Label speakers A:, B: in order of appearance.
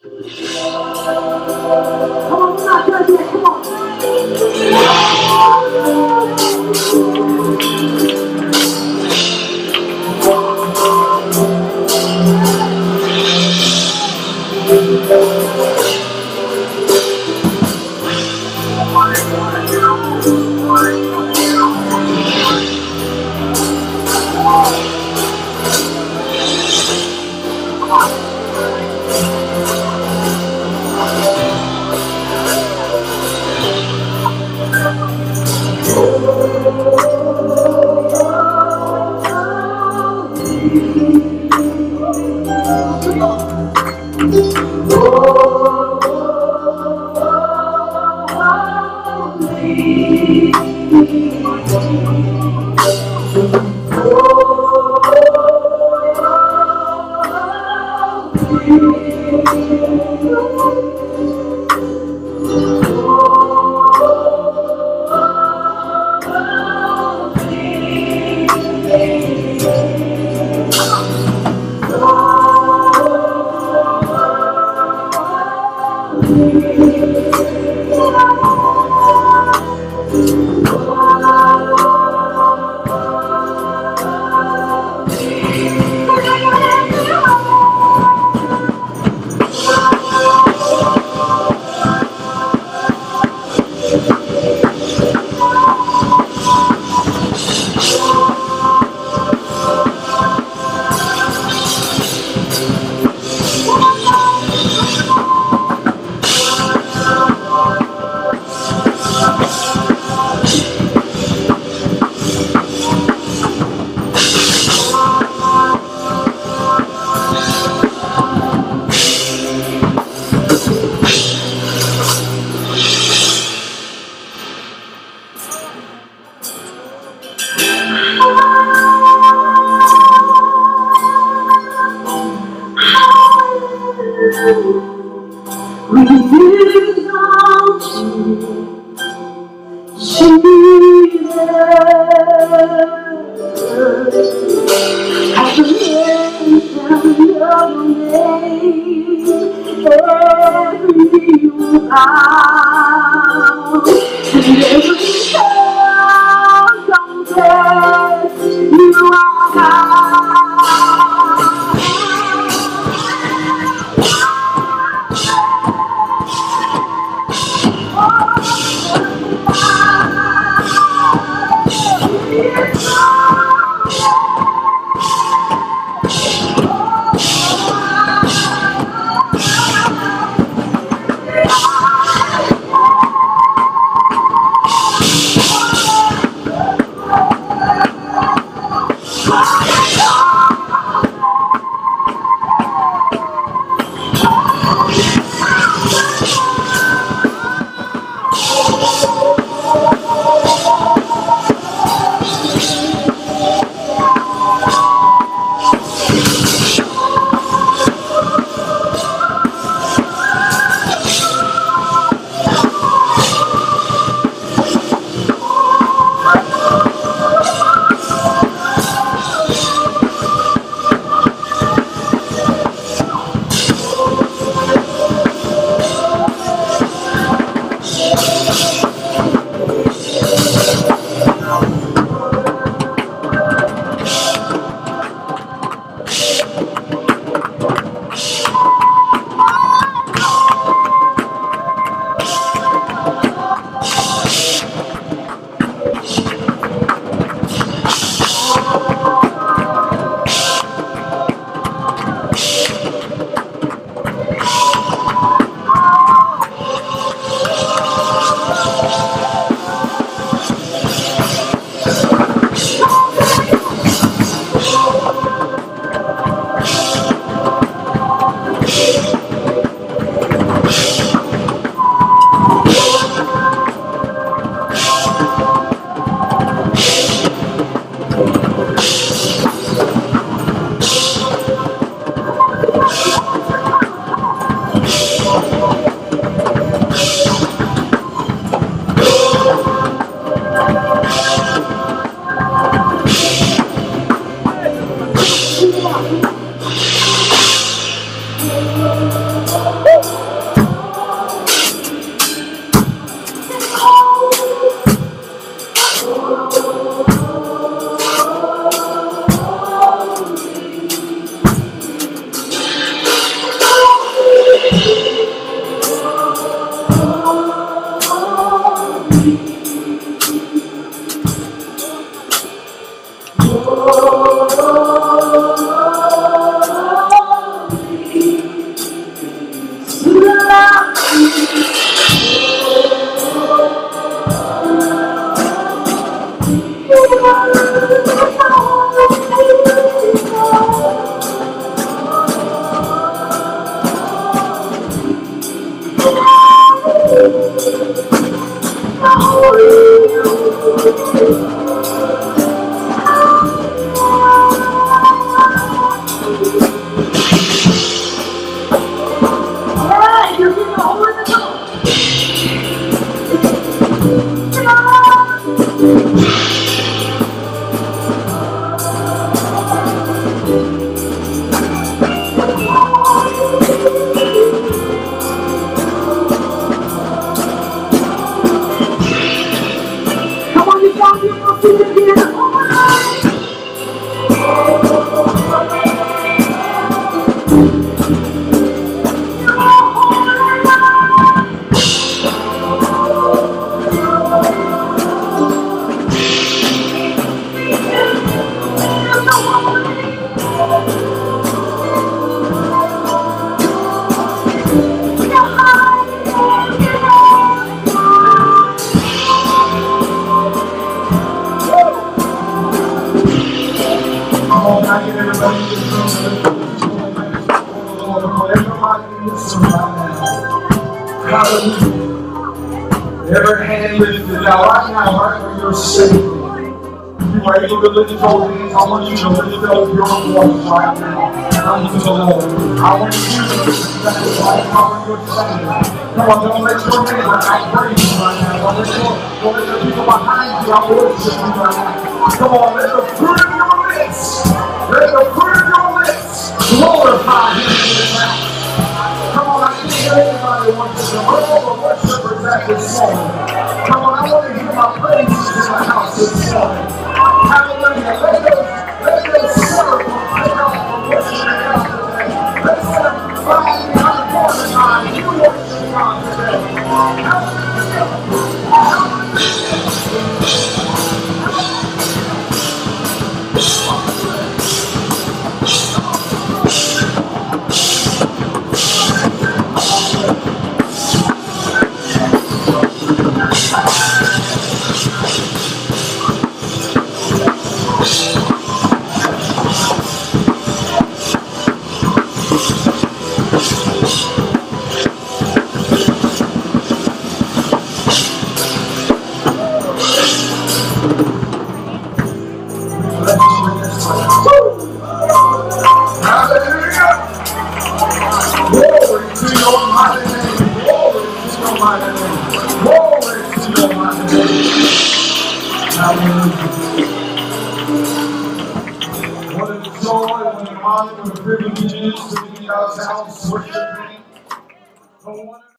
A: Come on, we're not done yet. Come we belong to Jesus. At the mention of your name, every knee will bow, and every tongue confess you are God.
B: Every hand lifted now, right now, right where you're sitting. You are able to lift your hands. I want you to lift up your voice right now. Unto the Lord. I want you to lift that right now when you're saying. Come on, don't let your neighbor outpraise you right now. Don't let the people behind you outworship you right now. Come on, let the fruit of your lips, glorify Him in this house. Come on, I can't hear anybody wants to roll the worshipers at this morning. Come on, I want to hear my praises in the house this morning. Hallelujah. Let those serve take off from worshiping God today. Let's find the unimportant mind. You worship God today. What a joy, what an honor, what a privilege it is to be in God's house worshiping.